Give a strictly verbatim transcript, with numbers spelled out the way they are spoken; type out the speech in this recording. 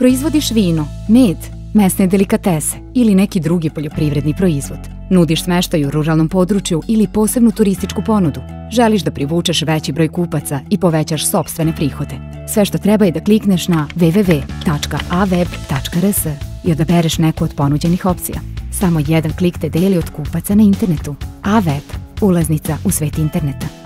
Proizvodiš vino, med, mesne delikatese ili neki drugi poljoprivredni proizvod. Nudiš smeštaj u ruralnom području ili posebnu turističku ponudu. Želiš da privučeš veći broj kupaca i povećaš sopstvene prihode. Sve što treba je da klikneš na w w w tačka a web tačka r s i odabereš neku od ponuđenih opcija. Samo jedan klik te deli od kupaca na internetu. A Web, ulaznica u svet interneta.